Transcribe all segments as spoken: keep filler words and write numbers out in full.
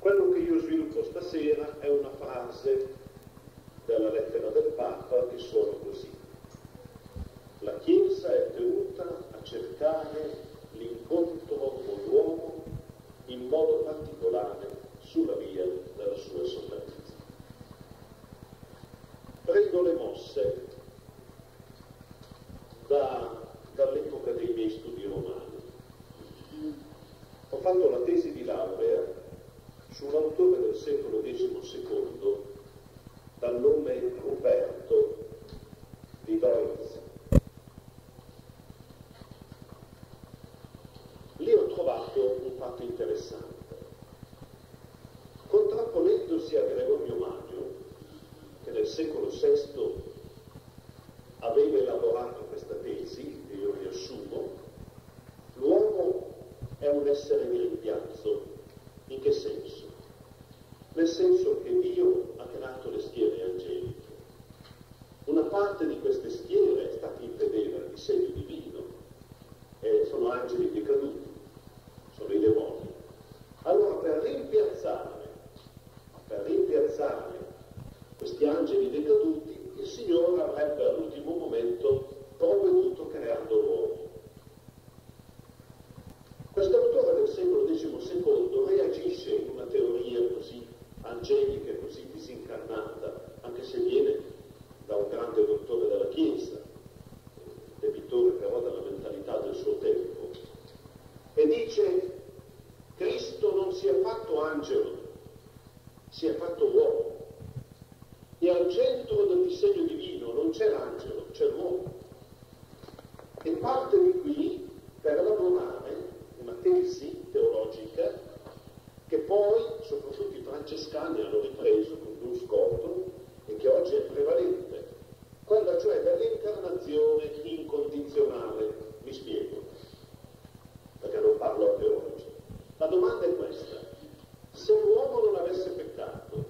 Quello che io sviluppo stasera è una frase della lettera del Papa che sono così: la Chiesa è tenuta a cercare l'incontro con l'uomo in modo particolare sulla via della sua sofferenza. Prendo le mosse da, dall'epoca dei miei studi romani. Ho fatto la tesi di laurea su un autore del secolo diciassette dal nome Ruperto di Deutz. Lì ho trovato un fatto interessante. Contrapponendosi a Gregorio Magno, che nel secolo sesto aveva elaborato questa tesi, che io riassumo, l'uomo è un essere di rimpiazzo. In che senso? Nel senso che Dio ha creato le schiere angeliche. Una parte di queste schiere è stata infedele al disegno divino, e sono angeli decaduti, sono i demoni. Allora per rimpiazzare, per rimpiazzare questi angeli decaduti, il Signore avrebbe all'ultimo momento provveduto creando l'uomo. Questo autore del secolo diciassette reagisce in una teoria così angelica e così disincarnata, anche se viene da un grande dottore della Chiesa, debitore però della mentalità del suo tempo, e dice: Cristo non si è fatto angelo, si è fatto uomo, e al centro del disegno divino non c'è l'angelo, c'è l'uomo, e parte di qui per elaborare una tesi teologica che poi soprattutto i francescani hanno ripreso con Duns Scoto e che oggi è prevalente, quella cioè dell'incarnazione incondizionale. Mi spiego, perché non parlo a teologi. La domanda è questa: se l'uomo non avesse peccato,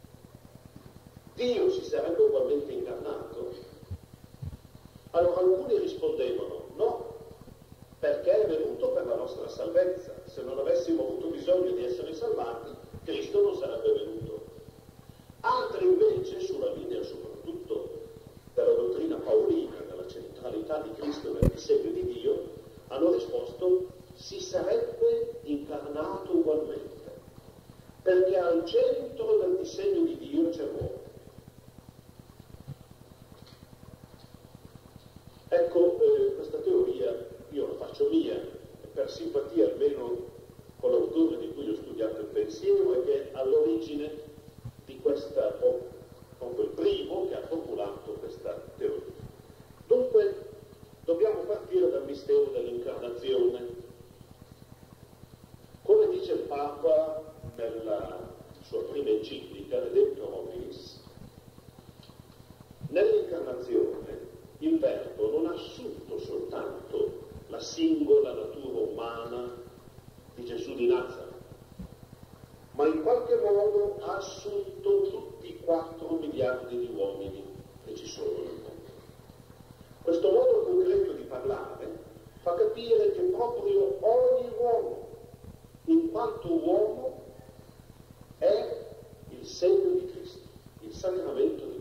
Dio si sarebbe ugualmente incarnato? Allora alcuni rispondevano no, perché è venuto per la nostra salvezza. Se non avessimo avuto bisogno di essere salvati, Cristo non sarebbe venuto. Altri invece, sulla linea soprattutto della dottrina paolina, della centralità di Cristo nel disegno di Dio, hanno risposto: si sarebbe incarnato ugualmente, perché al centro del disegno di Dio c'è l'uomo. Ecco, eh, questa teoria io la faccio mia, per simpatia almeno con l'autore di cui ho studiato il pensiero e che è all'origine di questa, proprio il primo che ha formulato questa teoria. Dunque, dobbiamo partire dal mistero dell'incarnazione. Come dice il Papa nella sua prima enciclica, Redemptor Hominis, nell'incarnazione il Verbo non ha assunto soltanto la singola natura umana di Gesù di Nazareth, ma in qualche modo ha assunto tutti i quattro miliardi di uomini che ci sono nel mondo. Questo modo concreto di parlare fa capire che proprio ogni uomo, in quanto uomo, è il segno di Cristo, il sacramento di Cristo.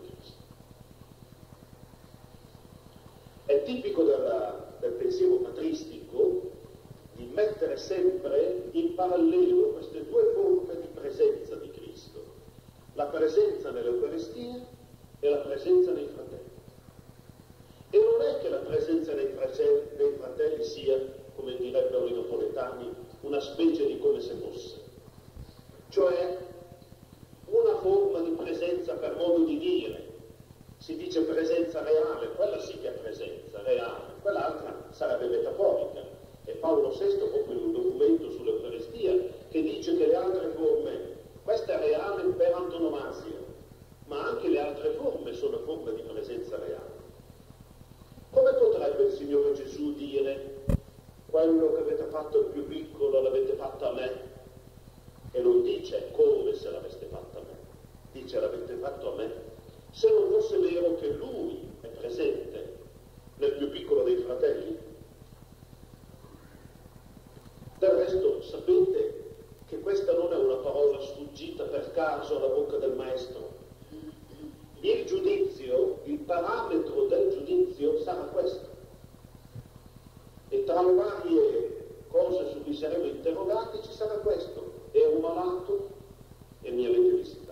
È tipico della, del pensiero patristico di mettere sempre in parallelo queste due forme di presenza di Cristo: la presenza nell'Eucaristia e la presenza nei fratelli. E non è che la presenza nei fratelli, nei fratelli sia, come direbbero i napoletani, una specie di come se fosse, cioè una forma di presenza per modo di dire. Si dice presenza reale, quella sì che è presenza reale, quell'altra sarebbe metaforica. E Paolo sesto, proprio in un documento sull'Eucaristia, che dice che le altre forme, questa è reale per antonomasia, ma anche le altre forme sono forme di presenza reale. Come potrebbe il Signore Gesù dire: quello che avete fatto il più piccolo l'avete fatto a me? E non dice come se l'aveste fatto a me, dice l'avete fatto a me. Se non fosse vero che Lui è presente nel più piccolo dei fratelli? Del resto sapete che questa non è una parola studiata tra le varie cose su cui saremo interrogati ci sarà questo: ero malato e mi avete visitato.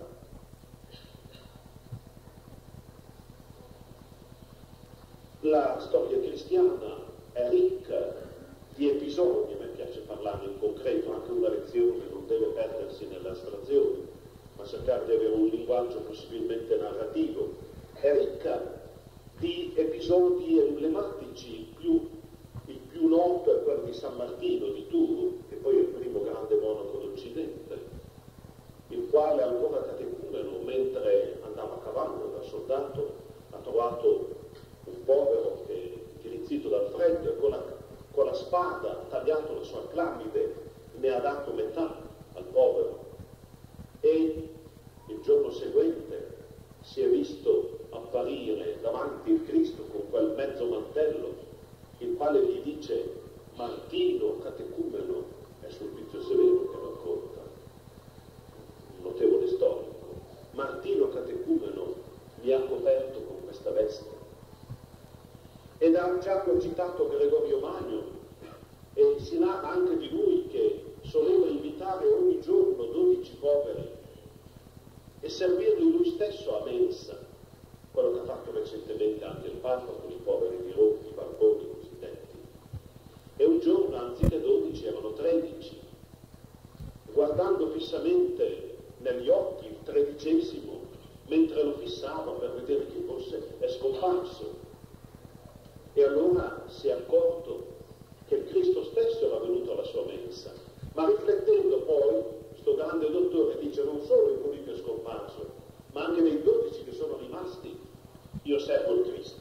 La storia cristiana è ricca di episodi, a me piace parlare in concreto, anche una lezione non deve perdersi nell'astrazione, ma cercare di avere un linguaggio possibilmente narrativo. È ricca di episodi emblematici. Il più, il più noto è quello di San Martino di Turo, che poi è il primo grande monaco d'Occidente, il quale ancora catecumeno, mentre andava a cavallo da soldato, ha trovato un povero che, intirizzito dal freddo, e con la, con la spada ha tagliato la sua clamide, ne ha dato metà al povero, e il giorno seguente si è visto apparire davanti il Cristo con quel mezzo mantello, il quale gli dice: Martino catecumeno, è Sulpizio Severo che racconta, un notevole storico, Martino catecumeno mi ha coperto con questa veste. Ed ha già citato Gregorio Magno, e si narra anche di lui che soleva invitare ogni giorno dodici poveri e servirli lui stesso a mensa, quello che ha fatto recentemente anche il Papa con i poveri di Roma, i barboni cosiddetti. E un giorno, anziché dodici, erano tredici. Guardando fissamente negli occhi il tredicesimo, mentre lo fissava per vedere chi fosse, è scomparso. E allora si è accorto che il Cristo stesso era venuto alla sua mensa, ma riflettendo poi, questo grande dottore dice: non solo in colui che è scomparso, ma anche nei dodici che sono rimasti, io servo il Cristo.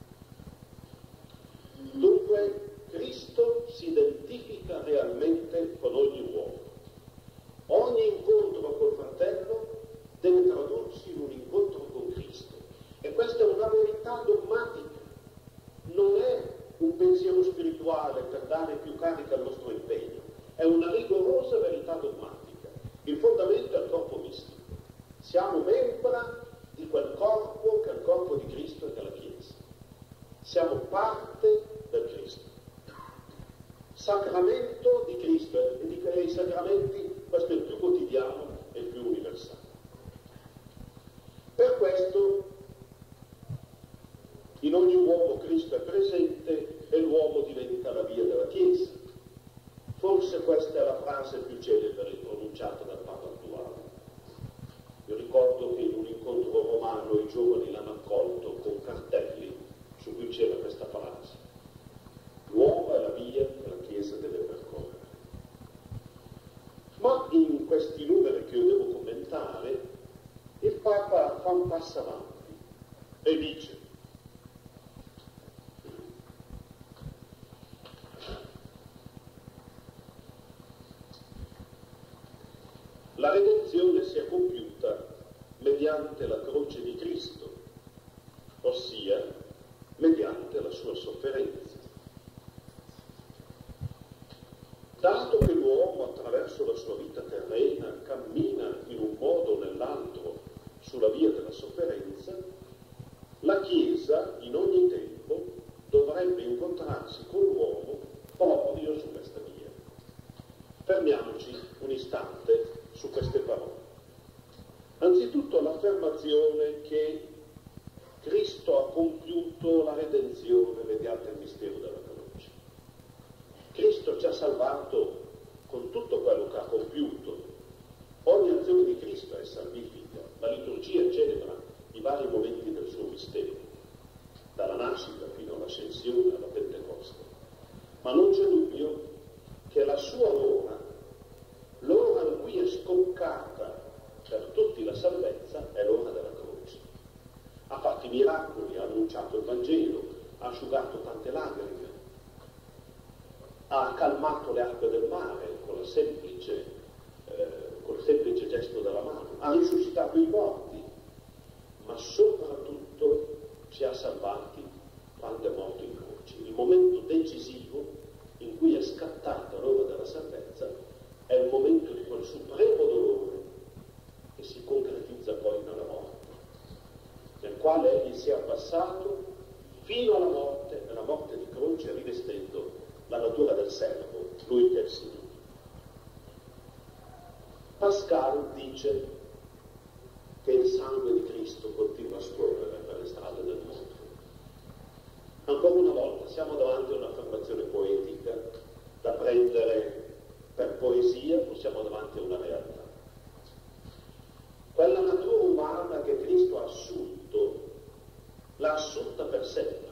Dunque Cristo si identifica realmente con ogni uomo. Ogni incontro col fratello deve tradursi in un incontro con Cristo, e questa è una verità dogmatica. Non è un pensiero spirituale per dare più carica al nostro impegno, è una rigorosa verità dogmatica. Il fondamento è il corpo mistico. Siamo membra di quel corpo che è il corpo di Cristo e della Chiesa. Siamo parte del Cristo. Sacramento di Cristo, e di quei sacramenti questo è il più quotidiano e il più universale. Per questo in ogni uomo Cristo è presente e l'uomo diventa la via della Chiesa. Forse questa è la frase più celebre pronunciata dal Papa attuale. Io ricordo che in un incontro romano i giovani l'hanno accolto con cartelli su cui c'era questa frase: l'uomo è la via che la Chiesa deve percorrere. Ma in questi numeri che io devo commentare, il Papa fa un passo avanti e dice: la redenzione si è compiuta mediante la croce di Cristo, ossia mediante la sua sofferenza. Dato che l'uomo attraverso la sua vita terrena cammina in un modo o nell'altro sulla via della sofferenza, la Chiesa in ogni tempo dovrebbe incontrarsi con l'uomo proprio su questa via. Fermiamoci un istante su queste parole. Anzitutto l'affermazione che Cristo ha compiuto la redenzione mediante il mistero della croce. Cristo ci ha salvato con tutto quello che ha compiuto. Ogni azione di Cristo è salvifica. La liturgia celebra i vari momenti del suo mistero, dalla nascita fino all'ascensione, alla Pentecoste. Ma non c'è dubbio che la sua ora, l'ora in cui è scoccata per tutti la salvezza, è l'ora della croce. Ha fatto i miracoli, ha annunciato il Vangelo, ha asciugato tante lacrime, ha calmato le acque del mare con, la semplice, eh, col semplice gesto della mano, ha risuscitato i morti, ma soprattutto ci ha salvati quando è morto in croce. Il momento decisivo in cui è scattata l'ora della salvezza è il momento di quel supremo dolore che si concretizza poi nella morte, nel quale egli si è abbassato fino alla morte, nella morte di croce, rivestendo la natura natura del servo, lui che è il Signore. Pascal dice che il sangue di Cristo continua a scorrere per le strade del mondo. Ancora una volta siamo davanti a un'affermazione poetica da prendere per poesia, o siamo davanti a una realtà. Quella natura umana che Cristo ha assunto, l'ha assunta per sempre.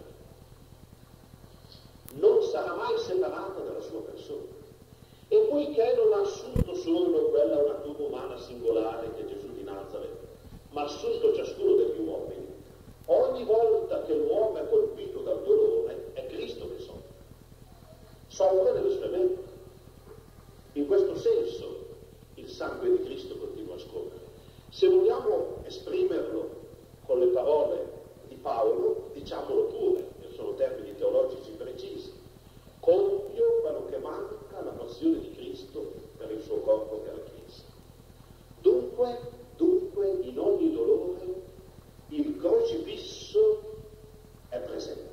Non sarà mai separata dalla sua persona. E poiché non ha assunto solo quella natura umana singolare che è Gesù di Nazareth, ma ha assunto ciascuno degli uomini, ogni volta che l'uomo è colpito dal dolore è Cristo che soffre. Soffre nelle sue membra. In questo senso il sangue di Cristo continua a scorrere. Se vogliamo esprimerlo con le parole di Paolo, diciamolo pure, che sono termini teologici precisi: compio quello che manca alla passione di Cristo per il suo corpo che è la Chiesa. Dunque, dunque, in ogni dolore il crocifisso è presente.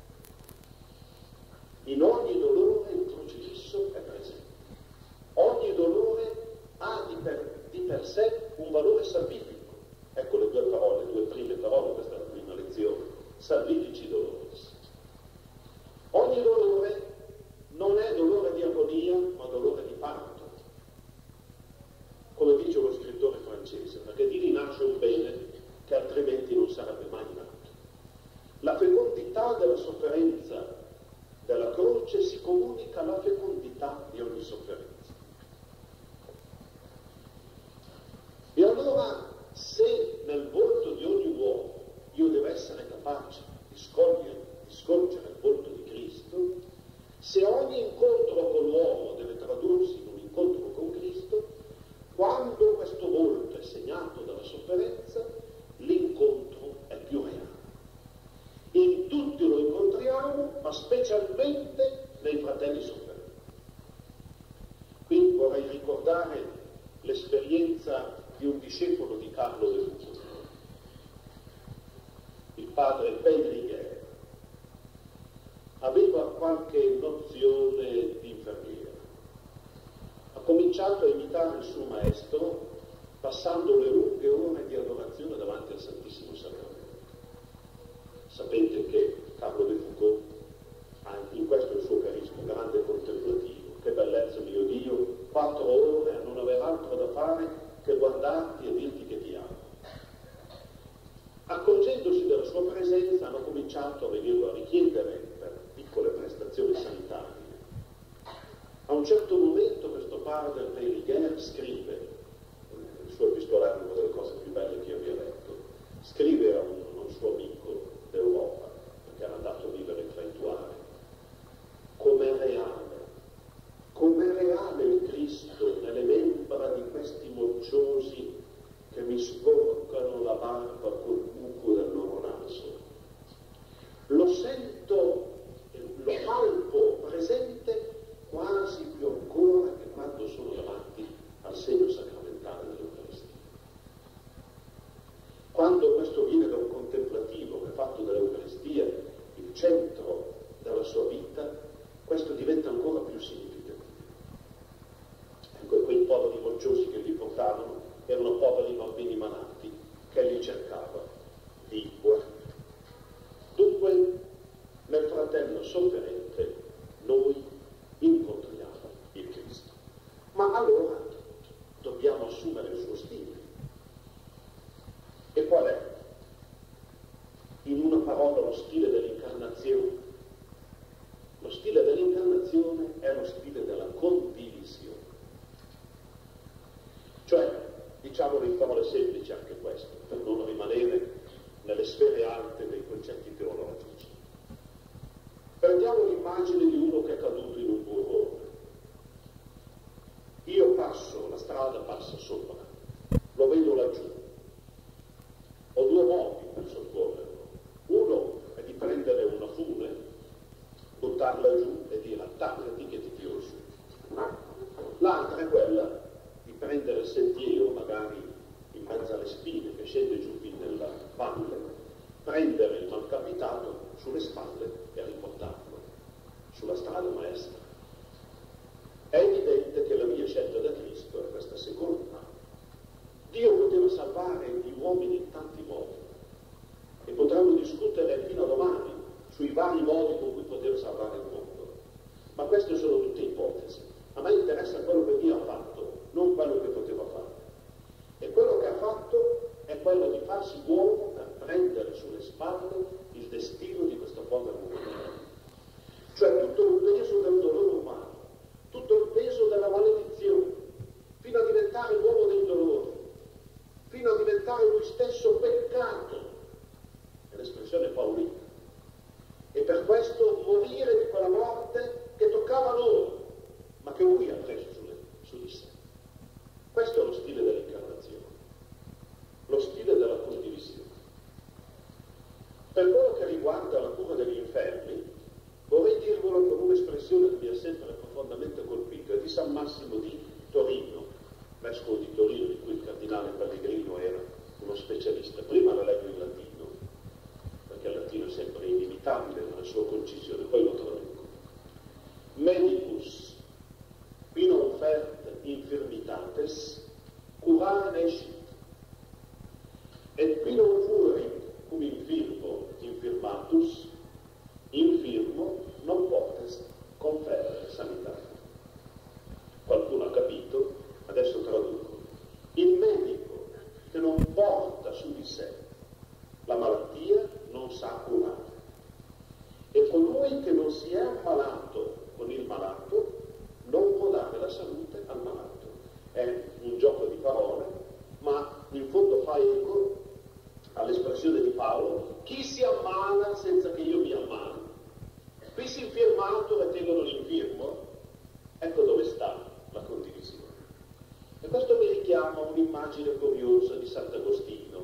In ogni dolore il crocifisso è presente. Ogni dolore ha di per, di per sé un valore salvifico. Ecco le due parole, le due prime parole, questa è la prima lezione: salvifici doloris. Ogni dolore non è dolore di agonia, ma dolore di parto. Come dice uno scrittore francese, perché di lì nasce un bene che altrimenti non sarebbe mai nato. La fecondità della sofferenza della croce si comunica alla fecondità di ogni sofferenza. E allora, se nel volto di ogni uomo io devo essere capace di scogliere, di scorgere il volto di Cristo, se ogni incontro con l'uomo deve tradursi in un incontro con Cristo, quando questo volto è segnato dalla sofferenza, l'incontro è più reale. In tutti lo incontriamo, ma specialmente nei fratelli sofferenti. Qui vorrei ricordare l'esperienza di un discepolo di Carlo De Fuco, il padre Pelliger. Aveva qualche nozione di infermiera. Ha cominciato a imitare il suo maestro passando le lunghe ore di adorazione davanti al Santissimo Sacramento. Sapete che Carlo De Foucault ha in questo il suo carisma, grande contemplativo. Che bellezza, mio Dio, quattro ore a non aver altro da fare che guardarti e dirti che ti amo. Accorgendosi della sua presenza, hanno cominciato a venirlo a richiedere per piccole prestazioni sanitarie. A un certo momento questo padre Pelliger scrive, il suo epistolario è una delle cose più belle che io abbia letto, scrive a un, a un suo amico d'Europa, perché era andato a vivere in Trentuare: com'è reale, com'è reale il Cristo nelle membra di questi mocciosi che mi sporcano la barba col buco del loro naso. Lo sento, lo palpo presente quasi più ancora che quando sono davanti al segno sacramentale dell'Eucaristia. Quando questo viene da un contemplativo che ha fatto dell'Eucaristia il centro della sua vita, questo diventa ancora più significativo. Ecco, quei poveri mocciosi che li portavano erano poveri bambini malati che egli cercava di guarire. Dunque, nel fratello sofferente noi incontriamo il Cristo. Ma allora dobbiamo assumere il suo stile. E qual è? In una parola, lo stile dell'incarnazione. Lo stile dell'incarnazione è lo stile della condivisione. Cioè, diciamolo in parole semplici anche questo, per non rimanere nelle sfere alte dei concetti teologici. Prendiamo l'immagine di uno che è caduto in un burrone. Io passo, la strada passa sopra, lo vedo laggiù. Ho due modi per soccorrerlo. Uno è di prendere una fune, buttarla giù e dire attaccati che ti tiro su. L'altra è quella di prendere il sentiero, magari in mezzo alle spine che scende giù fin nella valle, prendere il malcapitato sulle spalle e riportarlo sulla strada maestra. vari modi con cui poter salvare il mondo. Ma queste sono tutte ipotesi. A me interessa quello che Dio ha fatto, non quello che poteva fare. E quello che ha fatto è quello di farsi uomo per prendere sulle spalle il destino di questo povero mondo. Cioè tutto il peso del dolore umano, tutto il peso della maledizione, fino a diventare l'uomo dei dolori, fino a diventare lui stesso peccato, è l'espressione paolina, e per questo morire di quella morte che toccava loro, ma che lui ha preso su, le, su di sé. Questo è lo stile dell'incarnazione, lo stile della condivisione. Per quello che riguarda la cura degli infermi, vorrei dirvelo con un'espressione che mi ha sempre profondamente colpito, è di San Massimo di Torino, vescovo di Torino, di cui il cardinale Pellegrino era uno specialista. Prima la leggo in latino, perché il latino è sempre inimitabile nella sua concisione, poi lo traduco. Medicus, qui non fert infirmitates, curare nescit, et qui non fuerit cum infirmo infirmatus, infirmo non potest conferre sanità. Qualcuno ha capito? Adesso traduco. Il medico che non porta su di sé la malattia non sa curare, e colui che non si è ammalato con il malato non può dare la salute al malato. È un gioco di parole, ma in fondo fa eco all'espressione di Paolo: chi si ammala senza che io mi ammali? Qui si infermato e tengono l'infermo. Ecco dove sta la condivisione. E questo mi richiama un'immagine curiosa di Sant'Agostino,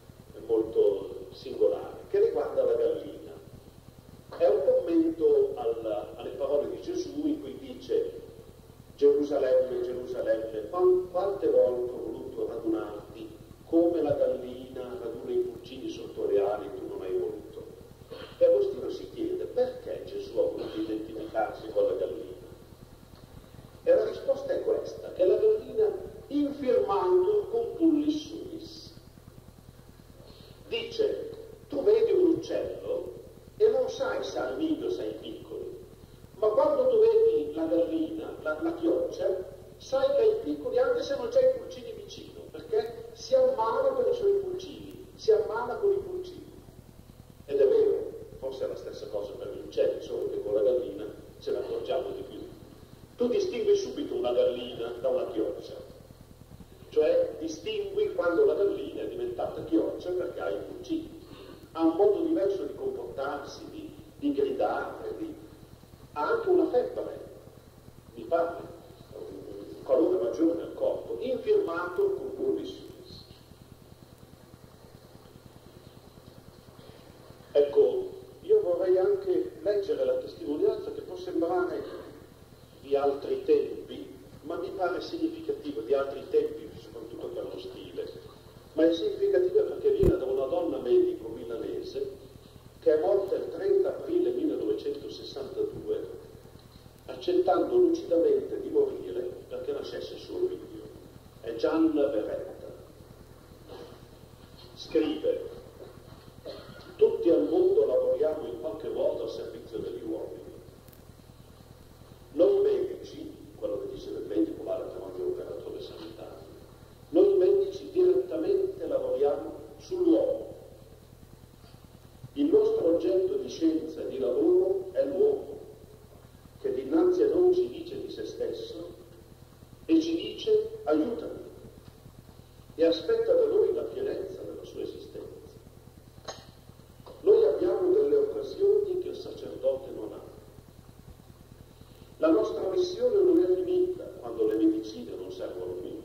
molto singolare, che riguarda la gallina. È un commento alla, alle parole di Gesù in cui dice: Gerusalemme, Gerusalemme, quante volte ho voluto radunarti come la gallina raduna i pulcini sotto le ali, tu non hai voluto. E Agostino si chiede perché Gesù ha voluto identificarsi con la gallina. E la risposta è questa, che la gallina infirmando con pullis suis. Dice, tu vedi un uccello e non sai se ha il nido, se ha i piccoli, ma quando tu vedi la gallina, la, la chioccia, sai che ha i piccoli anche se non c'è i pulcini vicino, perché si ammala per i suoi pulcini, si ammala con i pulcini. Ed è vero, forse è la stessa cosa per gli uccelli, solo che con la gallina ce ne accorgiamo di più. Tu distingui subito una gallina da una chioccia, cioè distingui quando la gallina è diventata chioccia perché ha i pulcini, ha un modo diverso di comportarsi, di, di gridare, di... ha anche una febbre, mi pare, un calore maggiore nel corpo, infirmato con pullis suis. Ecco, io vorrei anche leggere la testimonianza che può sembrare di altri tempi, ma mi pare significativo, di altri tempi, soprattutto per lo stile, ma è significativa perché viene da una donna medico milanese che è morta il trenta aprile millenovecentosessantadue accettando lucidamente di morire perché nascesse suo figlio. È Gianna Beretta. Scrive: tutti al mondo lavoriamo in qualche modo a servizio degli uomini. Noi medici, quello che dice del medico vale per ogni operatore sanitario, noi medici direttamente lavoriamo sull'uomo. Il nostro oggetto di scienza e di lavoro è l'uomo, che dinanzi a noi ci dice di se stesso e ci dice aiutami, e aspetta da noi la pienezza della sua esistenza. Noi abbiamo delle occasioni che il sacerdote non ha. La nostra missione non è finita quando le medicine non servono più.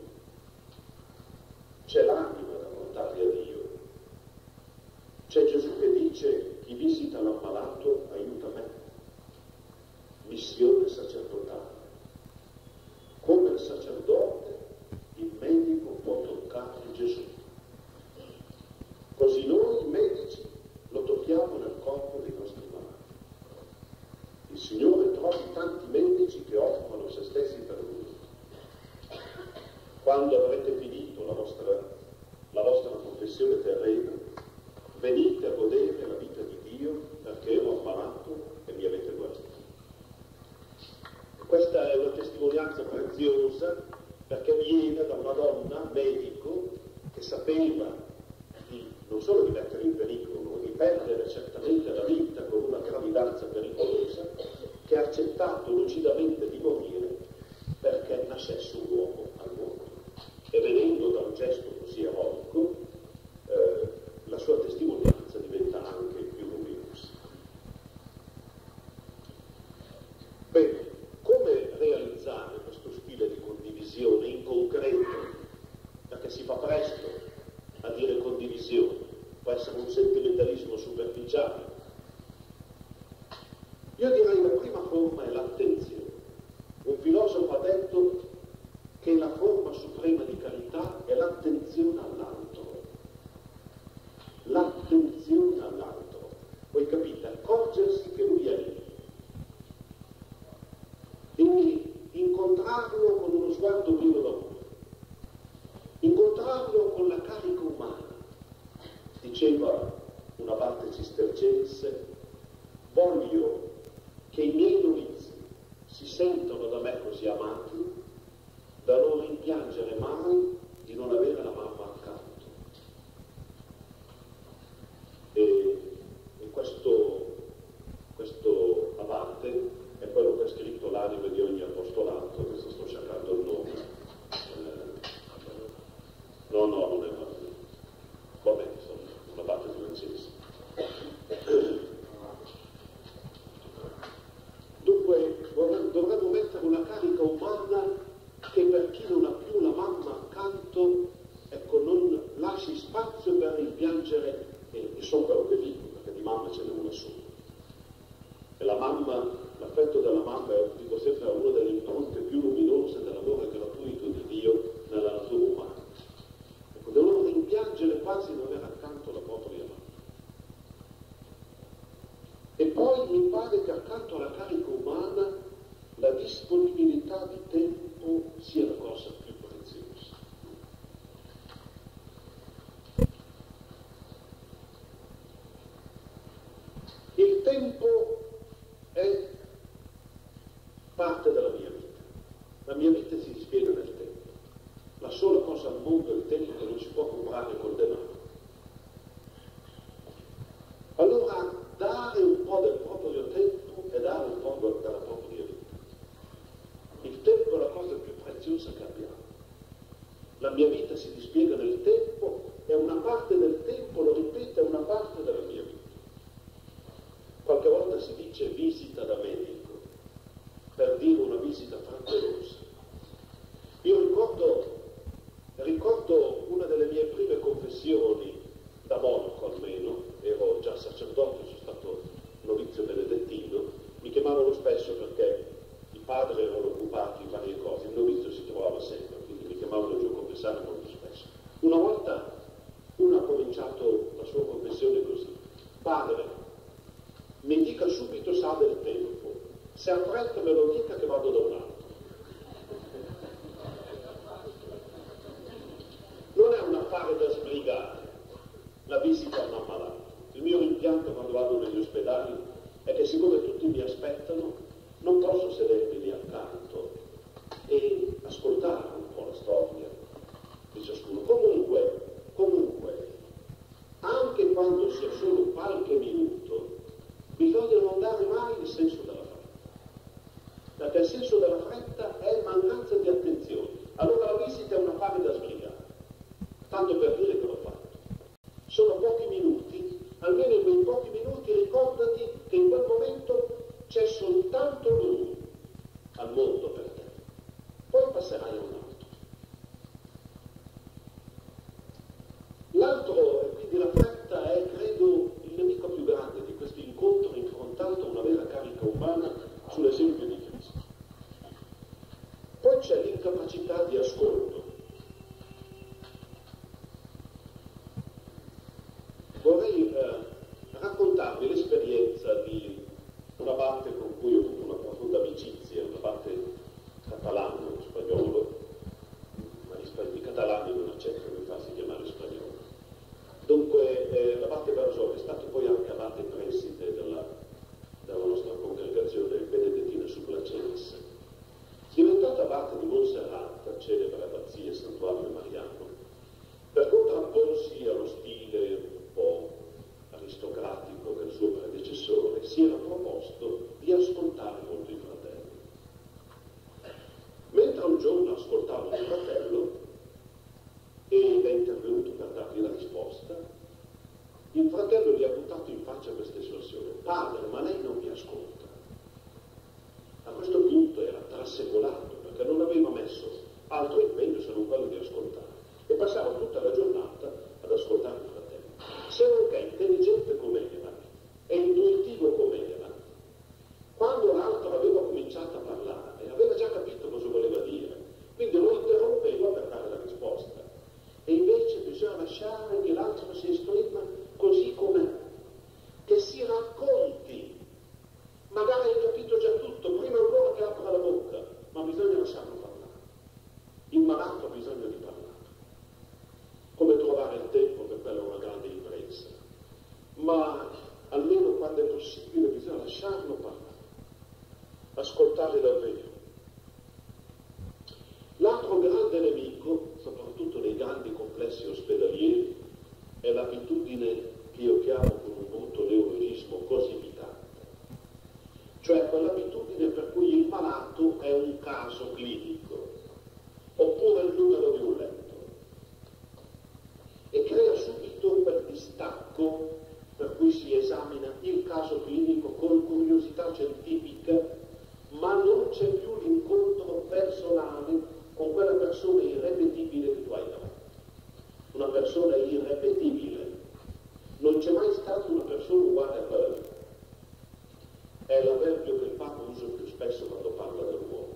C'è l'anima da portare a Dio. C'è Gesù che dice: chi visita l'ammalato aiuta me. Missione sacerdotale. Come il sacerdote, il medico può toccare Gesù. Così noi medici lo tocchiamo nel corpo dei nostri malati. Il Signore trovi tanti medici che offrono se stessi per Lui. Quando avrete finito la vostra, la vostra professione terrena, venite a godere la vita di Dio perché ero ammalato Questa è una testimonianza preziosa perché viene da una donna, medico, che sapeva di, non solo di mettere in pericolo, ma di perdere certamente la vita con una gravidanza pericolosa, che ha accettato lucidamente di morire perché nascesse un uomo al mondo. E venendo da un gesto così eroico, eh, la sua testimonianza diventa anche più luminosa. Bene, come realizzare questo stile di condivisione in concreto? Perché si fa presto a dire condivisione, può essere un sentimentalismo superficiale. Io direi la prima forma è l'attenzione. Un filosofo ha detto che la forma suprema di carità è l'attenzione all'altro. L'attenzione all'altro. Voi capite, accorgersi che lui è lì. Quindi incontrarlo con uno sguardo pieno d'amore. Incontrarlo con la carica umana. Diceva un abate cistercense, voglio che i miei novizi si sentono da me così amati da non rimpiangere mai di non avere la mamma accanto. E, e questo, questo abate è quello che ha scritto l'anima di ogni apostolato. Adesso sto cercando il nome. Eh, no, no, non è vero. Vabbè, sono un abate francese. Dunque dovremmo mettere una carica umana che per chi non ha più la mamma accanto, ecco, non lasci spazio per rimpiangere, e, e so quello che dico, perché di mamma ce n'è una sola. E la mamma, l'affetto della mamma è, dico sempre, una delle impronte più luminose dell'amore gratuito di Dio nella natura umana. Ecco, devono rimpiangere quasi non avere accanto la propria mamma. E poi mi pare che accanto alla carica umana la disponibilità di tempo sia la cosa più preziosa. Il tempo è parte della mia vita. La mia vita si dispiega nel tempo. La sola cosa al mondo è il tempo che non si può comprare col denaro. Allora dare un po' del proprio tempo e dare un po' della propria vita. Il tempo è la cosa più preziosa che abbiamo. La mia vita si dispiega nel tempo e una parte del tempo, lo ripeto, è una parte della mia vita. Qualche volta si dice visita da medico, per dire una visita frettolosa. Io ricordo, ricordo una delle mie prime confessioni, da monaco almeno, ero già sacerdote, sono stato novizio benedettino, mi chiamavano spesso perché i padri erano occupati in varie cose, il novizio si trovava sempre, quindi mi chiamavano giù a confessare molto spesso. Una volta uno ha cominciato la sua confessione così: padre, mi dica subito se ha del tempo, se ha fretta me lo dica che vado da un altro. Non è un affare da sbrigare la visita a un ammalato. Il mio rimpianto quando vado negli ospedali è che siccome tutti mi aspettano, non posso sedermi lì accanto e ascoltare un po' la storia di ciascuno. Comunque, comunque, anche quando sia solo qualche minuto, bisogna non dare mai il senso della fretta. Perché il senso della fretta è mancanza di attenzione. Allora la visita è un affare da sbrigare. Tanto per dire che l'ho fatto. Sono pochi minuti, almeno in quei pochi minuti ricordati che in quel momento c'è soltanto lui al mondo per te. Poi passerai a un altro. L'altro, quindi la fretta, è credo il nemico più grande di questo incontro improntato a una vera carica umana sull'esempio di Cristo. Poi c'è l'incapacità di ascolto. Vorrei eh, raccontarvi l'esperienza di un abate con cui ho avuto una profonda amicizia, un abate catalano, spagnolo, ma di catalani non accettano di farsi chiamare spagnolo. Dunque eh, l'abate Barzone è stato poi anche abate preside della, della nostra congregazione benedettina su Placenza. davvero. L'altro grande nemico, soprattutto nei grandi complessi ospedalieri, è l'abitudine che io chiamo con un brutto neologismo cosimitante, cioè quell'abitudine per cui il malato è un caso clinico, oppure il numero di un letto, e crea subito quel distacco per cui si esamina il caso clinico con curiosità scientifica, ma non c'è più l'incontro personale con quella persona irrepetibile che tu hai davanti. Una persona irrepetibile. Non c'è mai stata una persona uguale a quella. È l'avverbio che il Papa usa più spesso quando parla dell'uomo.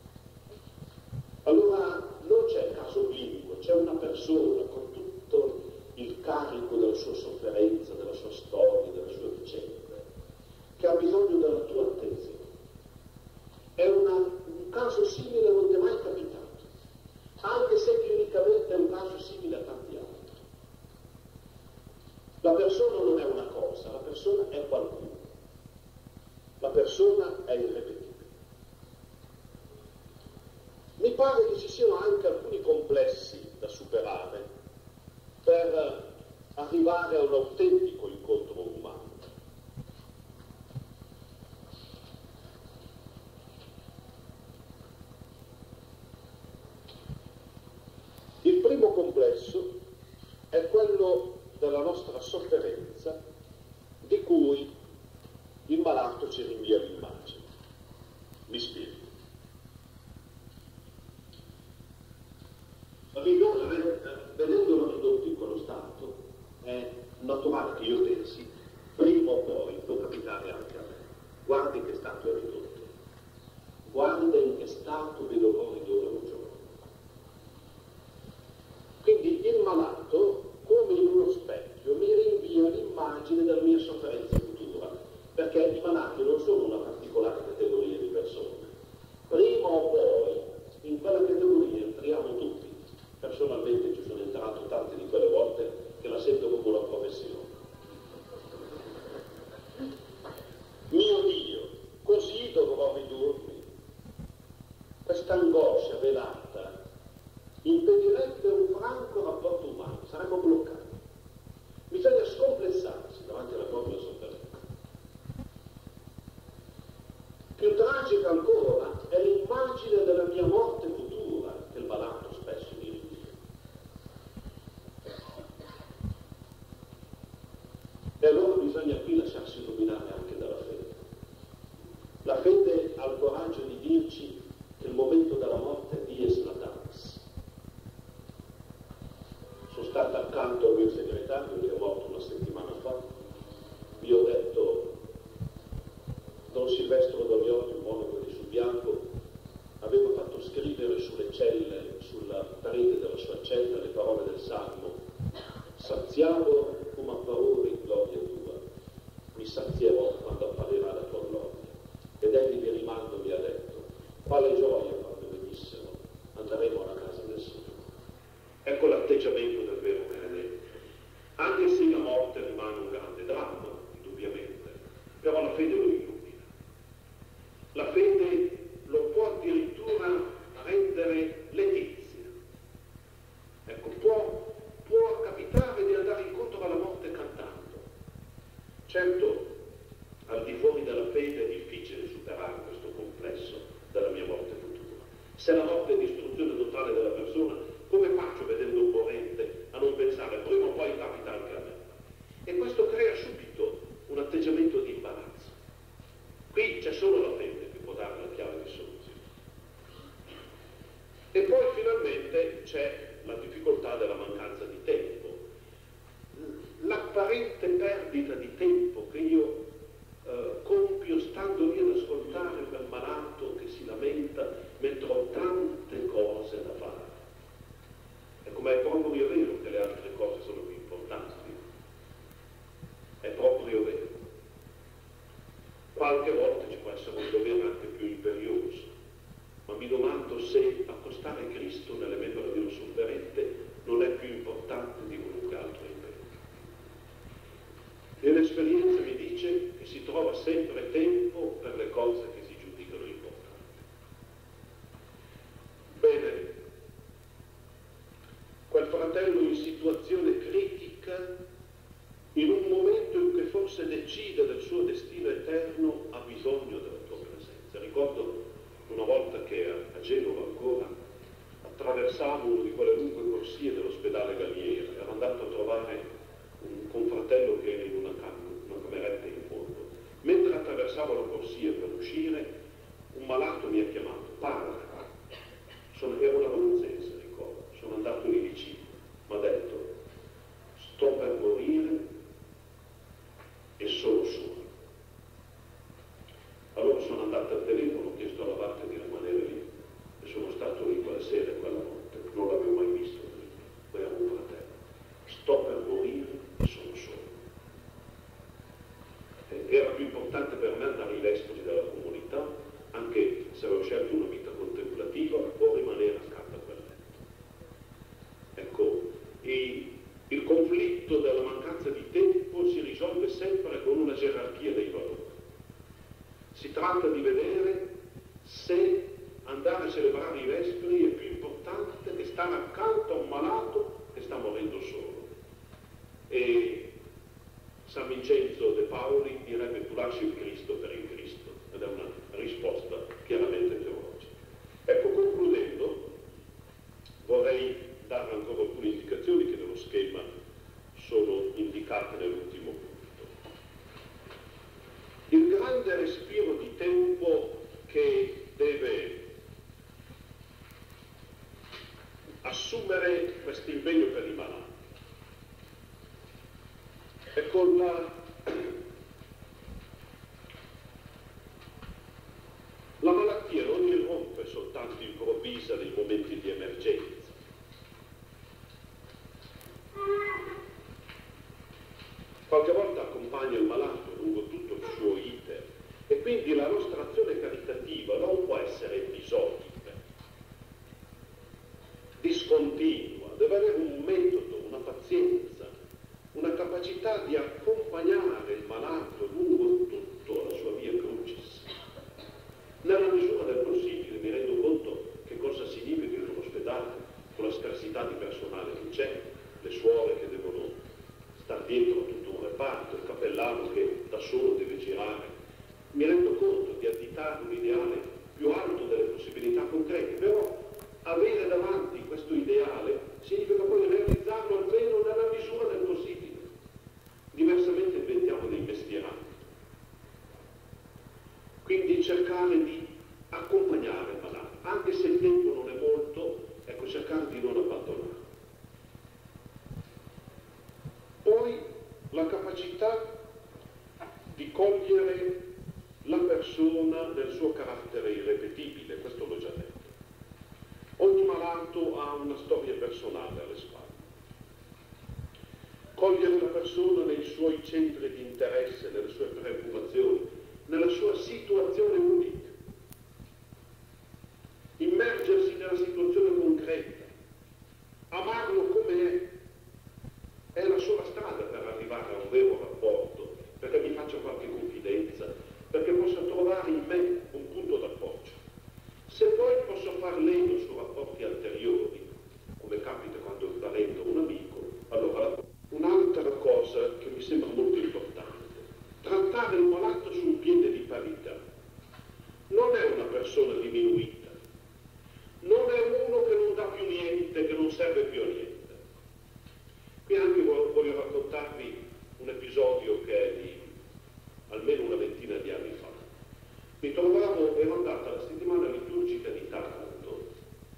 Allora non c'è caso clinico, c'è una persona con tutto il carico della sua sofferenza, della sua storia, delle sue vicende, che ha bisogno della tua attenzione. È una, un caso simile non ti è mai capitato, anche se clinicamente è un caso simile a tanti altri. La persona non è una cosa, la persona è qualcuno. La persona è irrepetibile. Mi pare che ci siano anche alcuni complessi da superare per arrivare a un autentico incontro umano. Il primo complesso è quello della nostra sofferenza, di cui il malato ci rinvia l'immagine. Mi spiego. La migliore, vedendolo ridotto in quello stato, è naturale che io pensi, prima o poi può capitare anche a me. Guardi in che stato è ridotto. Guarda in che stato mi dovrò ridurre un giorno. Quindi il malato, come in uno specchio, mi rinvia l'immagine della mia sofferenza futura, perché i malati non sono una particolare categoria di persone. Prima o poi in quella categoria entriamo tutti. Personalmente ci sono entrato tante di quelle volte che la sento come una professione. Mio Dio, così dovrò ridurmi. Questa angoscia velata impedirebbe un franco rapporto umano, saremmo bloccati. Bisogna scomplessarsi davanti alla propria sofferenza. Più tragica ancora è l'immagine della mia morte futura che il malato spesso mi rinvia. E allora bisogna qui lasciarsi dominare anche dalla fede. La fede ha il coraggio di dirci che il momento della morte è dies natans. Sono stato accanto al mio segretario che è morto una settimana fa, gli ho detto: Don Silvestro Doglioti, un monaco di Subianco, aveva fatto scrivere sulle celle, sulla parete della sua cella, le parole del Salmo: saziavo come apparore in gloria tua, mi sazierò quando apparirà la tua gloria. Ed egli di rimando mi ha detto: quale gioia quando mi dissero andremo alla casa del Signore. Ecco l'atteggiamento del vero credente. Anche se la morte rimane un grande dramma, indubbiamente, però la fede lo illumina. La fede lo può addirittura rendere letizia. Ecco, può, può capitare di andare incontro alla morte cantando. Certo, al di fuori della fede è difficile superare questo complesso della mia morte futura. Se la morte è distruzione totale della persona, come faccio, vedendo un morente, a non pensare prima o poi capita anche a me? E questo crea subito un atteggiamento di imbarazzo. Qui c'è solo la fede che può dare la chiave di soluzione. E poi finalmente c'è la difficoltà della mancanza di tempo. L'apparente perdita di tempo che io eh, compio stando lì ad ascoltare quel malato che si lamenta mentre ho tante cose da fare. E com'è proprio vero che le altre cose sono più importanti. È proprio vero. Qualche volta ci può essere un dovere anche più imperioso, ma mi domando se accostare Cristo nelle membra di un sofferente non è più importante di qualunque altro impegno. Nell'esperienza fratello in situazione critica, in un momento in cui forse decide del suo destino eterno, ha bisogno della tua presenza. Ricordo una volta che a Genova ancora attraversavo una di quelle lunghe corsie dell'ospedale Galliera, ero andato a trovare un confratello che era in una, cam- una cameretta in fondo. Mentre attraversavo la corsia per uscire, un malato mi ha chiamato: padre, sono, ero una abruzzese, ricordo, sono andato lì vicino, mi ha detto: sto per morire e sono solo. Allora sono andato al telefono, ho chiesto alla Vatta di rimanere lì e sono stato lì quella sera e quella notte, non l'avevo mai visto prima, poi era un fratello. Sto per morire e sono solo. E era più importante per me andare ai vespri della comunità, anche se avevo scelto una vita contemplativa, o rimanere accanto a quel letto. Ecco, e il conflitto della mancanza di tempo si risolve sempre con una gerarchia dei valori. Si tratta di vedere se andare a celebrare i vespri è più importante che stare accanto a un malato che sta morendo solo. E San Vincenzo de Paoli direbbe: tu lasci il Cristo per il Cristo, ed è una risposta chiaramente teologica. Ecco, concludendo, vorrei dare ancora alcune indicazioni che nello schema sono indicate nell'ultimo punto. Il grande respiro di tempo che deve assumere questo impegno per i malati è con la, la malattia non irrompe soltanto improvvisa nei momenti di emergenza. Qualche volta accompagna il malato lungo tutto il suo iter e quindi la nostra azione caritativa non può essere episodica, discontinua, deve avere un metodo, una pazienza, una capacità di accompagnare il malato lungo tutto la sua via crucis. Nella misura del possibile. Mi rendo conto che cosa significa in un ospedale, con la scarsità di personale che c'è, le suore che devono star dietro a tutto un reparto, il cappellano che da solo deve girare. Mi rendo conto di additare un ideale più alto delle possibilità concrete, però avere davanti questo ideale significa poi realizzarlo almeno nella misura del possibile. Diversamente diventiamo dei mestieranti. Quindi cercare di accompagnare il malato, anche se il tempo non è molto, ecco, cercare di non abbandonare. Poi la capacità di cogliere la persona nel suo carattere irrepetibile, questo l'ho già detto. Ogni malato ha una storia personale alle spalle. Cogliere la persona nei suoi centri di interesse, nelle sue preoccupazioni, nella sua situazione unica. Immergersi nella situazione concreta, amarlo come è. È la sola strada per arrivare a un vero rapporto, perché mi faccia qualche confidenza, perché possa trovare in me un punto d'appoggio. Se poi posso far leno su rapporti anteriori, come capita quando un parente o un amico, allora un'altra cosa che mi sembra molto importante: trattare il malato su un piede di parità. Non è una persona diminuita, non è uno che non dà più niente, che non serve più a niente. Qui anche voglio raccontarvi un episodio che è di almeno una ventina di anni fa. Mi trovavo, ero andata alla settimana liturgica di Taranto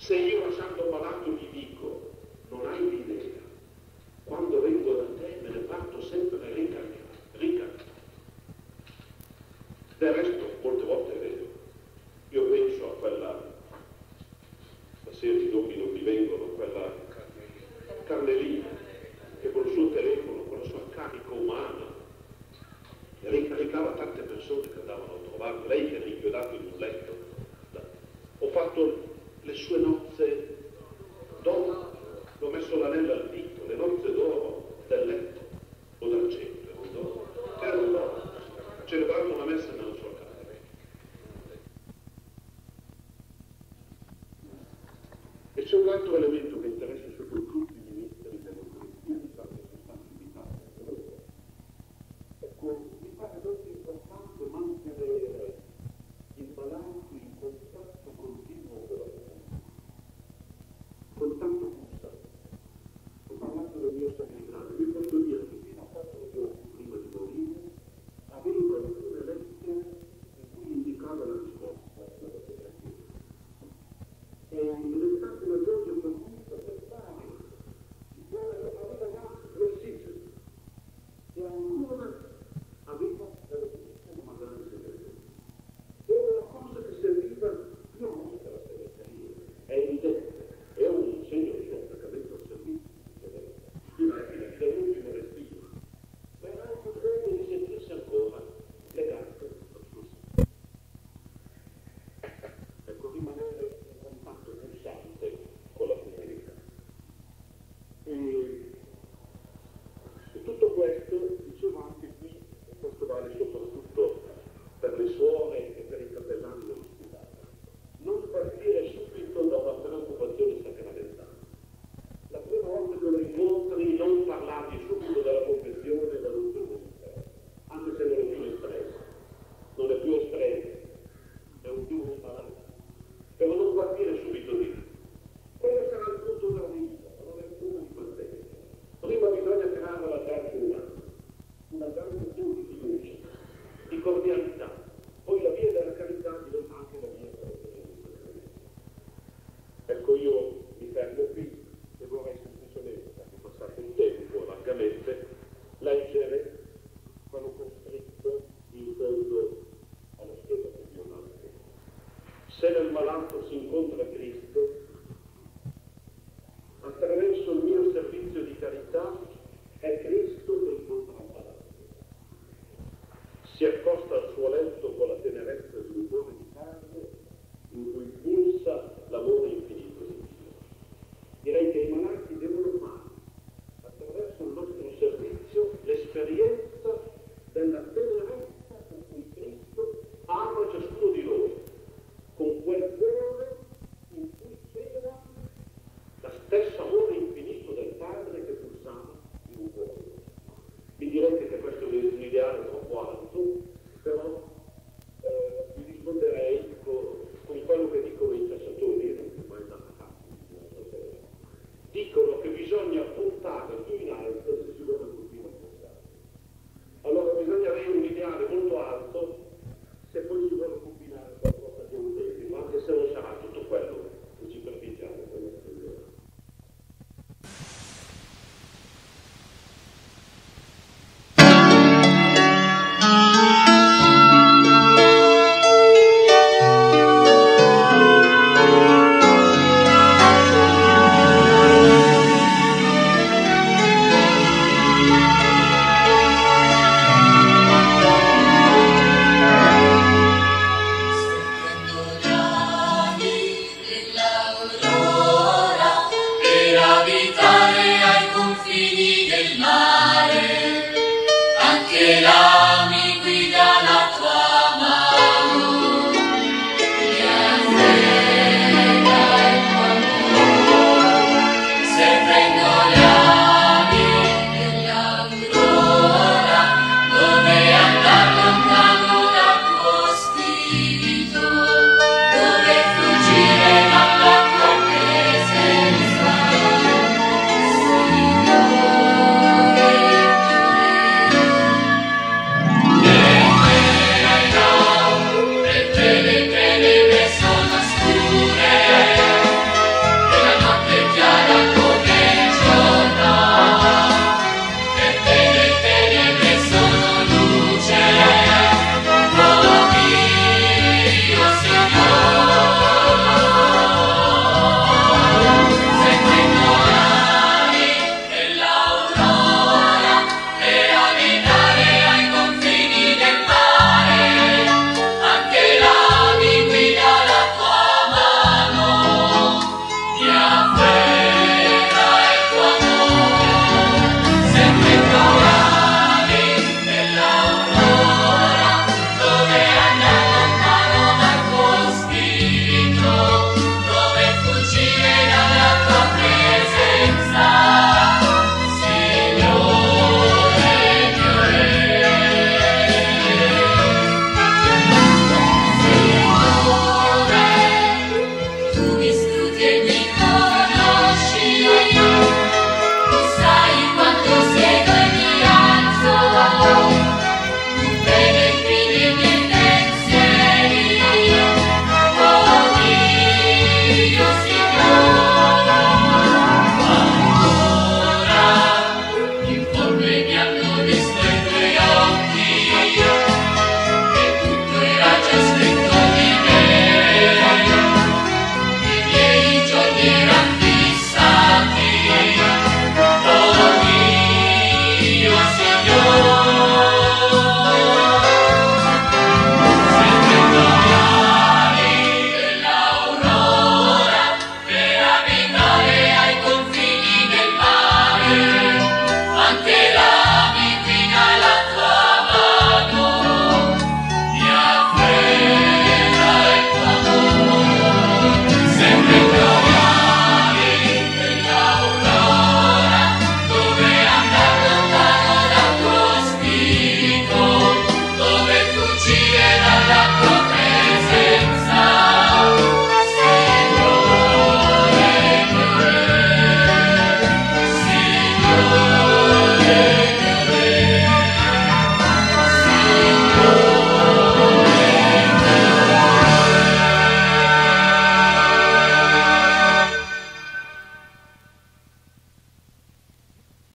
Se io lasciando malato gli dico, non hai l'idea, quando vengo da te me ne parto sempre ricaricato, ricaricato. Del resto, molte volte è vero. Io penso a quella, stasera i nomi non mi vengono, quella Carmelina, che col suo telefono, con la sua carica umana, ricaricava tante persone che andavano a trovarlo, lei che era inchiodato in un letto. Ho fatto le sue nozze d'oro, l'ho messo l'anello al dito, le nozze d'oro del letto, o d'argento, erano d'oro, erano d'oro, ha celebrato una messa nella sua casa. E c'è un altro elemento che interessa soprattutto i ministri dell'Eucaristia di Santa Santità. Ecco, mi pare molto importante mantenere il malati in contatto continuo con la comunità, contatto costante. Ho parlato del mio sagrestano, vi posso dire che fino a quattro giorni prima di morire avevo alcune lettere in cui indicava la risposta alla preghiera. E è stata una gioia profonda per fare, aveva già l'ossigeno e ancora aveva la posizione magari segreteria. Era una cosa che serviva non per la segreteria, è evidente, è un segno di suo attaccamento al servizio, fino all'ultimo respiro, ma era anche un modo di sentirsi ancora legato al suo servizio. Ecco, rimanere in contatto pulsante con la comunità. E, e tutto questo, dicevo anche qui, e questo vale soprattutto per le suore e per i capellani dell'ospedale, non partire subito da una preoccupazione sacramentale. La prima volta che lo incontri non parlargli subito della confessione e dell'unzione di fede, anche se non è più espresso, non è più espresso, è un più imparato. Però non partire subito di lì. Quello sarà il punto della vita, non è il punto di partenza. Prima bisogna creare la danza umana, una danza più di fiducia, di cordialità. Poi la via della carità diventa anche la via della carità. Ecco, io mi fermo qui e vorrei semplicemente, perché è passato un tempo largamente, leggere quello che ho scritto in fondo alla scheda meridionale. Se nel malato si incontra Cristo, attraverso il mio servizio di carità è Cristo che incontra il malato. Si accosta al suo letto con la tenerezza di un cuore di carne in cui pulsa l'amore infinito di Dio. Direi che i malati devono fare, attraverso il nostro servizio, l'esperienza della tenerezza con cui Cristo ama ciascuno di noi, con quel cuore in cui c'era la stessa amore infinito del Padre che pulsava in un cuore. Mi direte che questo è un ideale troppo alto, però eh, vi risponderei con, con quello che dicono i cacciatori, non più mai da casa. Dicono che bisogna puntare più in alto